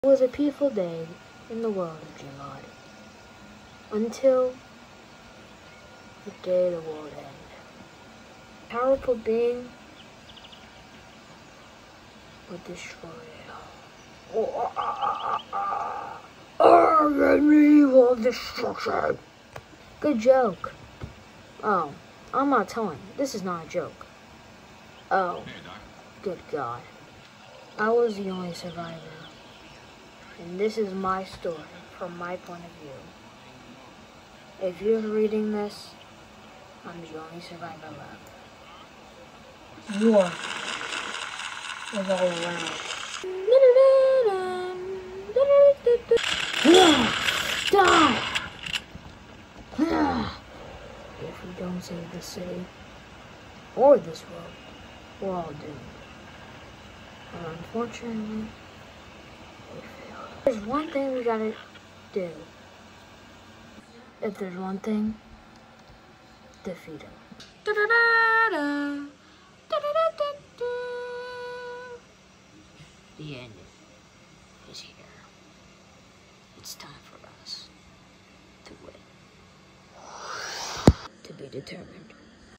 It was a peaceful day in the world of Jman, until the day the world ended. A powerful being would destroy it all. I am evil destruction. Good joke. Oh, I'm not telling. This is not a joke. Oh, good God. I was the only survivor. And this is my story from my point of view. If you're reading this, I'm the only survivor left. War is all around. Die! If we don't save the city, or this world, we're all doomed. And unfortunately, we failed. There's one thing we gotta do. If there's one thing, defeat him. The end is here. It's time for us to win. To be determined.